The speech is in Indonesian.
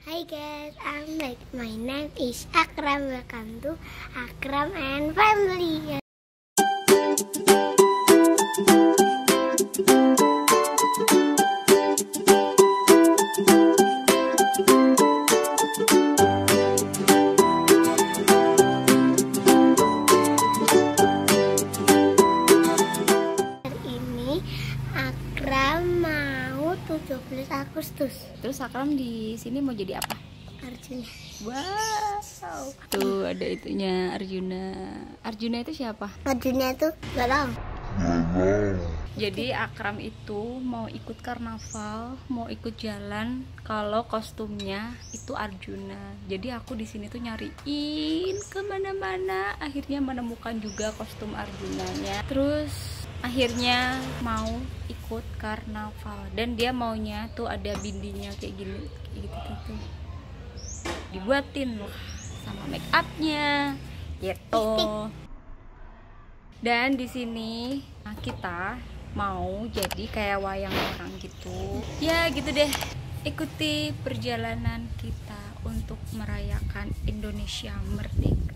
Hi guys, my name is Akram. Welcome to Akram and Family. Hari ini Akram mau 17 Agustus. Terus Akram di sini mau jadi apa? Arjuna. Wow. Tuh ada itunya Arjuna. Arjuna itu siapa? Arjuna itu gak tahu. Jadi Akram itu mau ikut karnaval, mau ikut jalan kalau kostumnya itu Arjuna. Jadi aku di sini tuh nyariin kemana-mana, akhirnya menemukan juga kostum Arjunanya. Terus akhirnya mau ikut karnaval dan dia maunya tuh ada bindinya kayak gini, kayak gitu. Dibuatin loh sama make upnya gitu. Dan di sini kita mau jadi kayak wayang orang gitu. Ya gitu deh. Ikuti perjalanan kita untuk merayakan Indonesia merdeka.